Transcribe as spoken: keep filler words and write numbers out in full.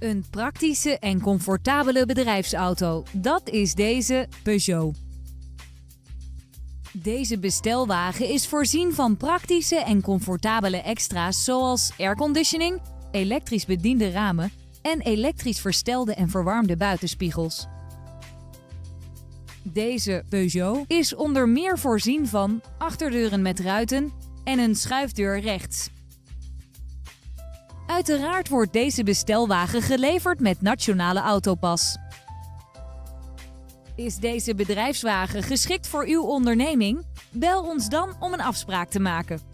Een praktische en comfortabele bedrijfsauto, dat is deze Peugeot. Deze bestelwagen is voorzien van praktische en comfortabele extra's zoals airconditioning, elektrisch bediende ramen en elektrisch verstelde en verwarmde buitenspiegels. Deze Peugeot is onder meer voorzien van achterdeuren met ruiten en een schuifdeur rechts. Uiteraard wordt deze bestelwagen geleverd met Nationale Autopas. Is deze bedrijfswagen geschikt voor uw onderneming? Bel ons dan om een afspraak te maken.